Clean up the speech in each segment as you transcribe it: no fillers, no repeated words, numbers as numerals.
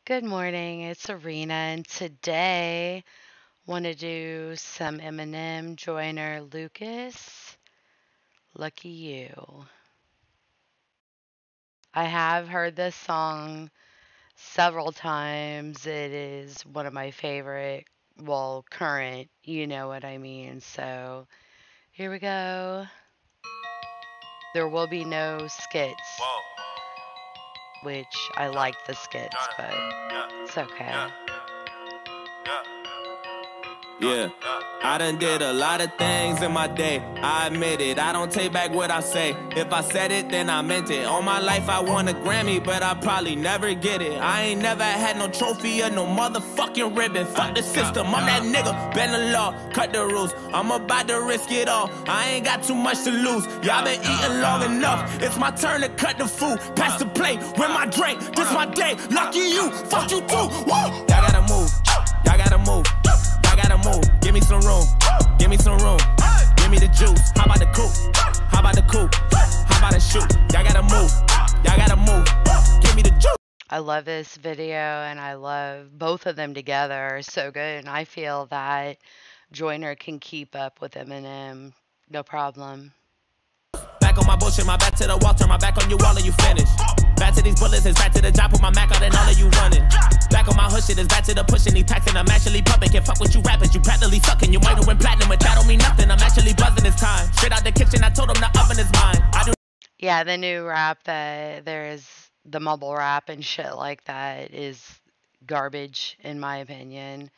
Good morning, it's Arena, and today want to do some Eminem, Joyner, Lucas. Lucky you. I have heard this song several times. It is one of my favorite, well, current, you know what I mean. So here we go. There will be no skits, which I like the skits, but it's okay. Yeah, I done did a lot of things in my day. I admit it, I don't take back what I say. If I said it, then I meant it. All my life I won a Grammy, but I probably never get it. I ain't never had no trophy or no motherfucking ribbon. Fuck the system, I'm that nigga. Bend the law, cut the rules. I'm about to risk it all. I ain't got too much to lose. Y'all been eating long enough. It's my turn to cut the food. Pass the plate, win my drink. This my day. Lucky you, fuck you too. Woo! Y'all gotta move. Y'all gotta move. Gotta move, give me some room, give me some room, give me the juice. How about the coupe? How about the coupe? How about the shoot? Y'all gotta move, y'all gotta move, give me the juice. I love this video and I love both of them together. So good, and I feel that Joyner can keep up with Eminem, no problem. Back on my bullshit, my back to the wall, turn my back on you, all of you finished. Back to these bullets, it's back to the job, put my Mac out and all of you running. Back on my hood shit, it's back to the pushing these packs and I'm actually pumping. Can't fuck with you rappers, you practically sucking. You might have went platinum, but that don't mean nothing. I'm actually buzzing this time. Straight out the kitchen, I told him the oven is mine. Yeah, the new rap that there is, the mumble rap and shit like that is garbage in my opinion.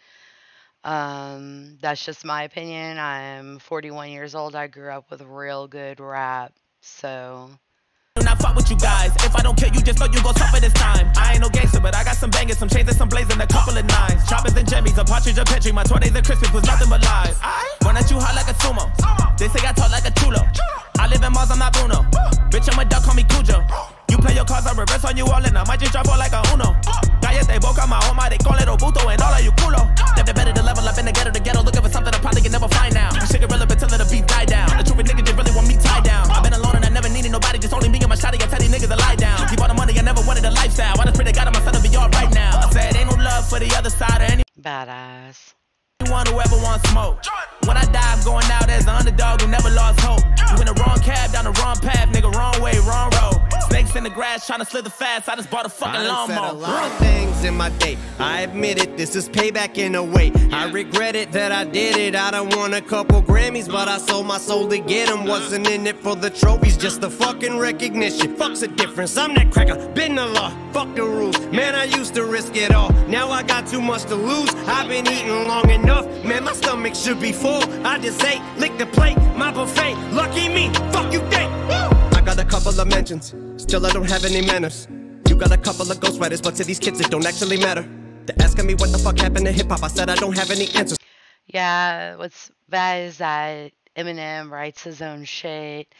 That's just my opinion. I'm 41 years old. I grew up with real good rap, so do not fuck with you guys. If I don't kill you, just know you gon' suffer this time. I ain't no gangster, but I got some bangers, some chains and some blazing, a couple of nines. Choppers and jimmies, a partridge, a petri. My 20s and Christmas was nothing but lies. Run at you hot like a sumo. They say I talk like a chulo. I live in Mars, I'm not Bruno. Bitch, I'm a duck, call me Cujo. You play your cards, I reverse on you all, and I might just drop all like a Uno. Cállate boca, my home, they call it Obuto, and all of you culo. Never better to level up in the ghetto, looking for something I probably can never find now. This shit irrelevant till the beat die down. The truth nigga just really want me tied down. I've been alone and I never needed nobody, just only me and my shotty. I tell these niggas to lie down. Keep all the money, I never wanted a lifestyle. I just pray to God I'm son to be all right now. I said ain't no love for the other side or any badass. Anyone who ever wants smoke. When I die, I'm going out as the underdog who never lost hope. You in the wrong cab, down the wrong path, nigga, wrong way, wrong road. Snakes in the grass, trying to slither fast. I just bought a fucking lawnmower. I said a lot of things in my day. I admit it, this is payback in a way. I regret it that I did it. I done won a couple Grammys, but I sold my soul to get them. Wasn't in it for the trophies, just the fucking recognition. Fuck's the difference, I'm that cracker, been the law. Fuck the rules, man, I used to risk it all. Now I got too much to lose. I've been eating long enough, man, my stomach should be full. I just ate, lick the plate, my buffet. Lucky me, fuck you think. I got a couple of mentions, still I don't have any manners. You got a couple of ghostwriters, but to these kids it don't actually matter. They're asking me what the fuck happened to hip-hop. I said I don't have any answers. Yeah, what's bad is that Eminem writes his own shit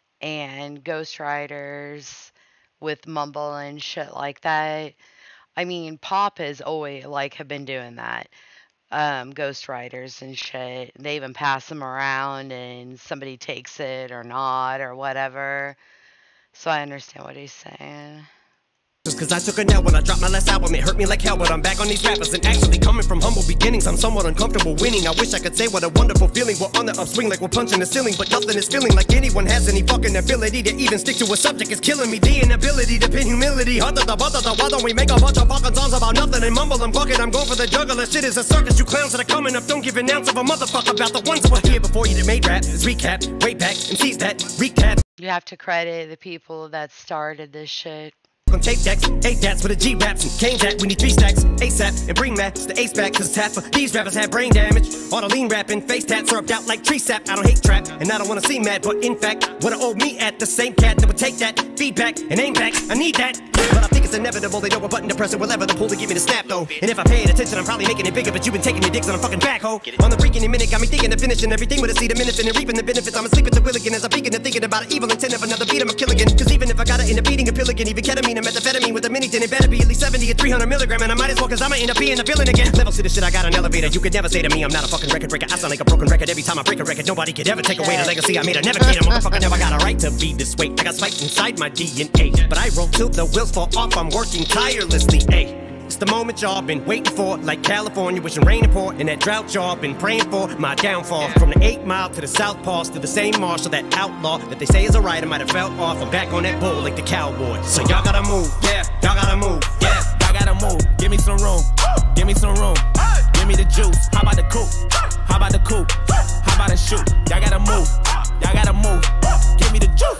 and ghostwriters with mumble and shit like that. I mean, pop has always have been doing that. Ghostwriters and shit. They even pass them around and somebody takes it or not or whatever. So I understand what he's saying. Just cause I took a L when I dropped my last album, it hurt me like hell, but I'm back on these rappers. And actually coming from humble beginnings, I'm somewhat uncomfortable winning. I wish I could say what a wonderful feeling. We're on the upswing like we're punching the ceiling, but nothing is feeling like anyone has any fucking ability to even stick to a subject. Is killing me, the inability to pin humility. Why don't we make a bunch of fucking songs about nothing and mumble and bucket? I'm going for the juggler, shit is a circus. You clowns that are coming up, don't give an ounce of a motherfucker about the ones that were here before you that made rap. It's recap, way back, and tease that, recap. You have to credit the people that started this shit. On tape decks, 8 dats with a G-raps and cane that. We need 3 stacks, ASAP, and bring that. The ace back, cause tap for these rappers had brain damage. All the lean rapping, face tats syrupped out like tree sap. I don't hate trap, and I don't wanna seem mad, but in fact, what I owe me at the same cat that would take that feedback and aim back. I need that, but I think it's inevitable. They know a button to press it will ever the pull to give me the snap though. And if I pay attention, I'm probably making it bigger, but you've been taking your dicks on a fucking backhoe. On the freaking minute, got me thinking of finishing everything with a seed, a minute, and reaping the benefits. I'm asleep at the wheel again as I begin to thinking about an evil intent of another beat. I'm a kill again, cause even if I gotta end up eating a pill again, even ketamine and methamphetamine with a mini, then it better be at least 70 or 300 milligram, and I might as well, cause I'ma end up being a villain again. Levels to the shit, I got an elevator. You could never say to me I'm not a fucking record breaker. I sound like a broken record every time I break a record. Nobody could ever take away the legacy I made. I never cater, motherfucker, never got a right to be this way. I got spiked inside my DNA, but I roll till the wheels fall off. I'm working tirelessly, ayy. It's the moment y'all been waiting for, like California wishing rain and pour, and that drought y'all been praying for, my downfall. From the 8 Mile to the South Pass to the same marshal, that outlaw that they say is a right, I might have felt off. I'm back on that bull like the cowboy. So y'all gotta move, yeah, y'all gotta move, yeah, y'all gotta move. Give me some room, give me some room, give me the juice. How about the coupe? How about the coupe? How about the shoot? Y'all gotta move, y'all gotta move. Give me the juice.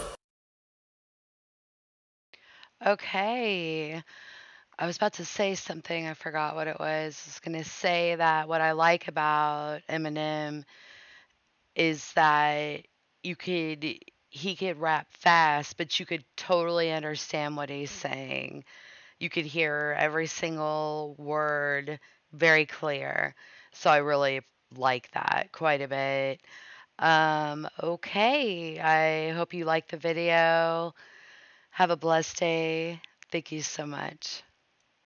Okay. I was about to say something, I forgot what it was. I was going to say that what I like about Eminem is that you could he could rap fast, but you could totally understand what he's saying. You could hear every single word very clear. So I really like that quite a bit. Okay. I hope you liked the video. Have a blessed day. Thank you so much.